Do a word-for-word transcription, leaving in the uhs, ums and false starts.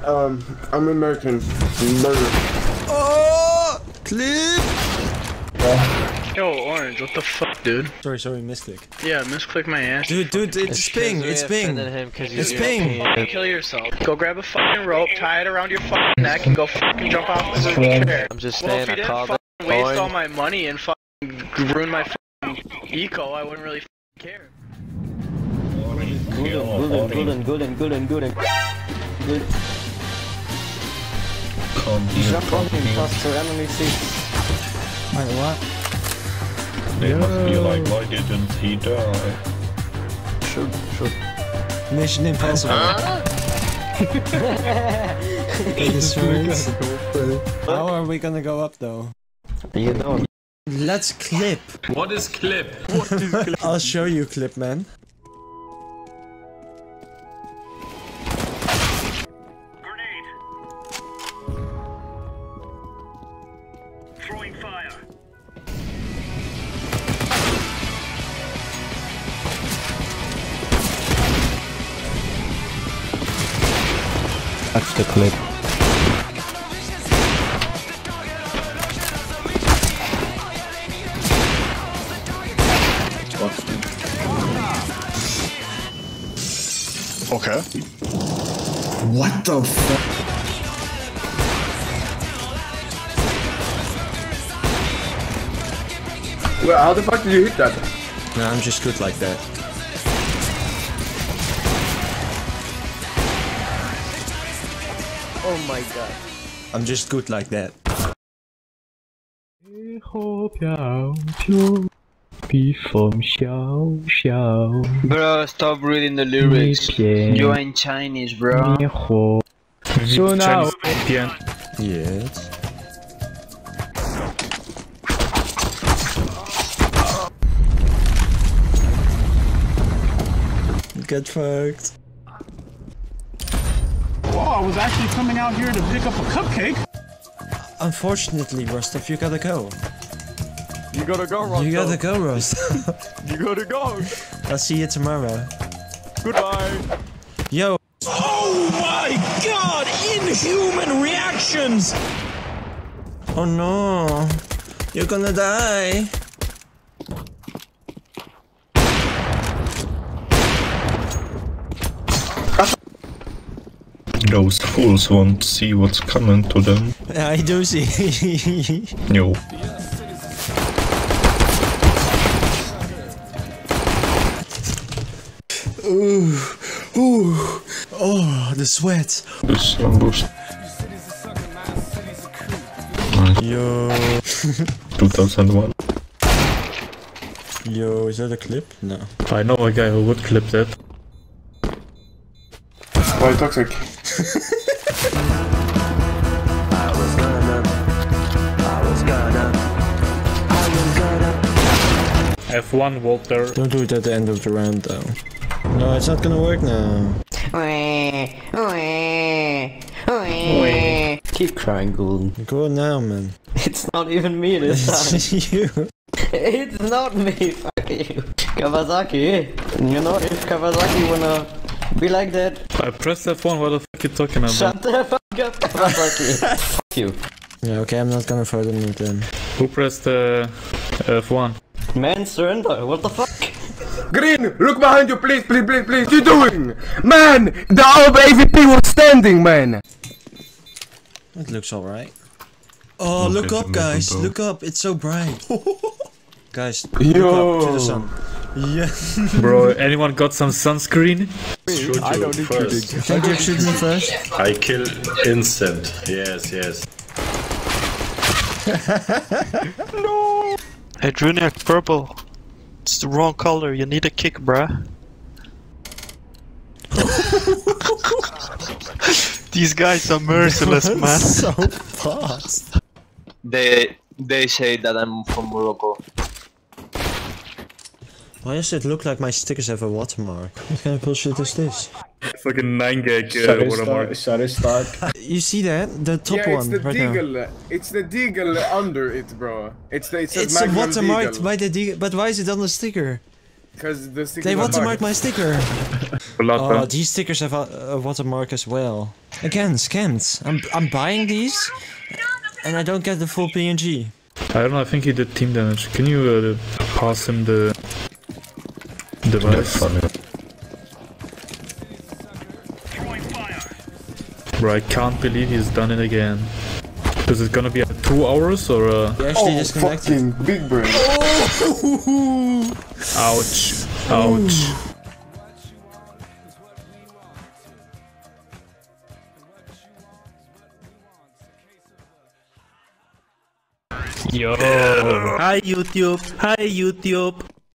Um, I'm American. Murder. Oh! Clip! Oh. Yo, Orange, what the fuck, dude? Sorry, sorry, misclick. Yeah, misclick my ass. Dude, dude, it's ping, it's ping. It's ping. Fucking kill yourself. Go grab a fucking rope, tie it around your fucking neck, and go fucking jump off the chair. I'm just well, saying, if you I didn't called fucking it. waste Orange. all my money and fucking ruin my fucking eco, I wouldn't really fucking care. Golden, golden, golden, golden, golden. Good. Jump on him faster, enemy seats. Wait, what? They must be like, why didn't he die? Shoot, shoot. Mission impossible. How are we gonna go up though? You don't. Let's clip. What is clip? What is clip? I'll show you clip, man. Throwing fire. That's the clip. Okay. What the fuck? Well, how the fuck did you hit that? No, I'm just good like that. Oh my god. I'm just good like that. Bro, stop reading the lyrics. You are in Chinese, bro. So now, Yes. Get fucked. Oh, I was actually coming out here to pick up a cupcake. Unfortunately, Rostov, you gotta go. You gotta go, Rostov. You gotta go, Rostov. You gotta go. I'll see you tomorrow. Goodbye. Yo. Oh my god! Inhuman reactions! Oh no. You're gonna die. those fools won't see what's coming to them. I do see. No. Ooh, ooh, oh, the sweat. This ambush. Yo. two thousand one. Yo, is that a clip? No. I know a guy who would clip that. Quite toxic. I was gonna, I was gonna, I was gonna. F one, Walter. Don't do it at the end of the round though. No, it's not gonna work now. Keep crying, Golden. Go now, man. It's not even me this time. It's you. It's not me, fuck you. Kawasaki. You know, if Kawasaki wanna be like that. I pressed F one, what the fuck are you talking about? Shut the fuck up, Kawasaki. Fuck you. Yeah, okay, I'm not gonna further move then. Who pressed uh, F one? Man, surrender, what the fuck? Green, look behind you, please, please, please, please. What are you doing? Man, the old A V P was standing, man. It looks alright. Oh, Okay, look up, the guys. middle. Look up, it's so bright. Guys, Yo. look up to the sun. Yeah. Bro, anyone got some sunscreen? Shoot I you don't need first. to Can you shoot me first? I kill instant. Yes, yes. No! Hey, Druniak, purple. It's the wrong color, you need a kick, bruh. These guys are merciless, man. So fast. They they say that I'm from Morocco. Why does it look like my stickers have a watermark? What kind of bullshit is this? Fucking nine gag uh, watermark. Sorry, start. You see that? The top Yeah, it's one the right now. deagle. It's the deagle under it, bro. It's the it's, It's a watermarked by the deagle, but why is it on the sticker? Because the sticker. They watermarked my sticker. lot, Oh, bro. these stickers have a, a watermark as well. Again, scammed. I'm I'm buying these, and I don't get the full P N G. I don't know, I think he did team damage. Can you uh, pass him the device? Bro, I can't believe he's done it again. Is it gonna be uh, two hours or uh... He actually disconnected. Fucking big brain. Ouch. Ouch. Yo. Hi YouTube. Hi YouTube.